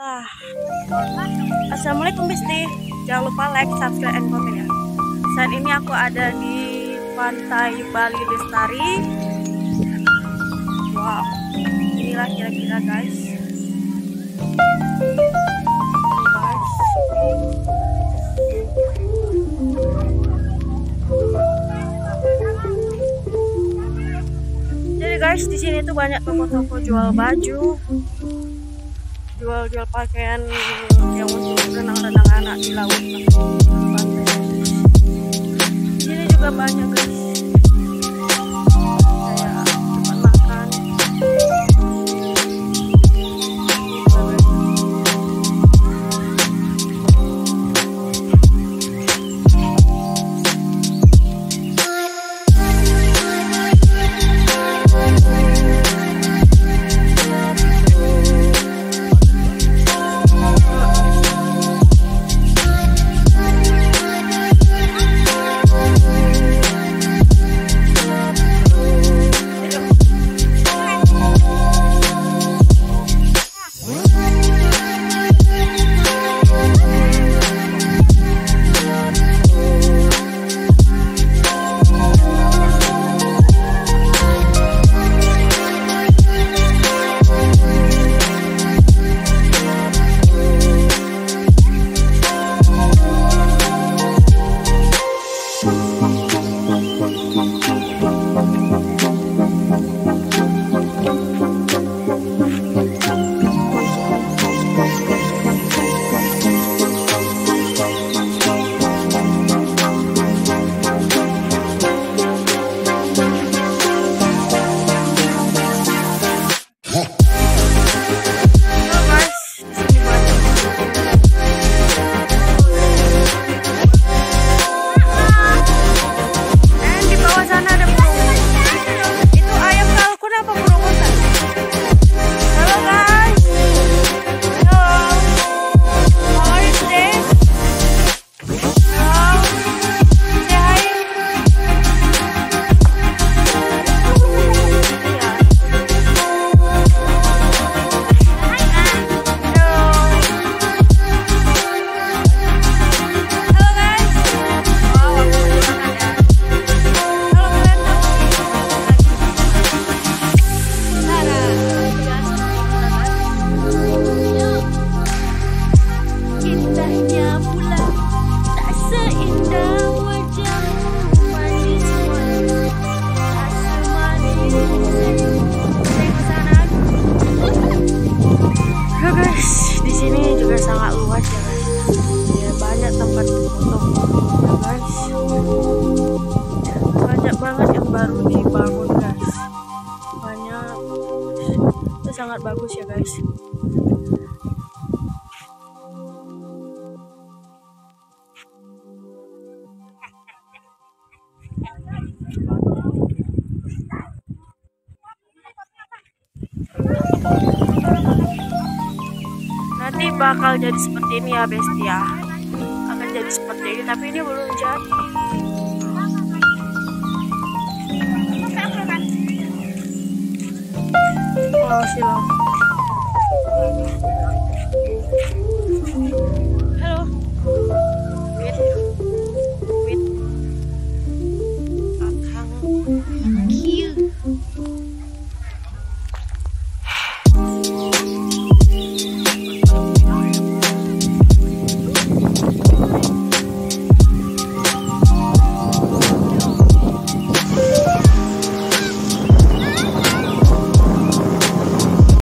Nah, Assalamualaikum Besti. Jangan lupa like, subscribe, and comment ya. Saat ini aku ada di Pantai Bali Lestari. Wow, inilah kira-kira guys. Jadi guys, di sini tuh banyak toko-toko jual baju, jual pakaian yang untuk renang-renang anak di laut. Di sini juga banyak guys, kayak tempat makan. Sangat luas ya guys, ya banyak tempat foto ya guys, banyak banget yang baru dibangun guys, banyak, itu sangat bagus ya guys. Nanti bakal jadi seperti ini ya Besti ya, akan jadi seperti ini, tapi ini belum jadi. Oh silam.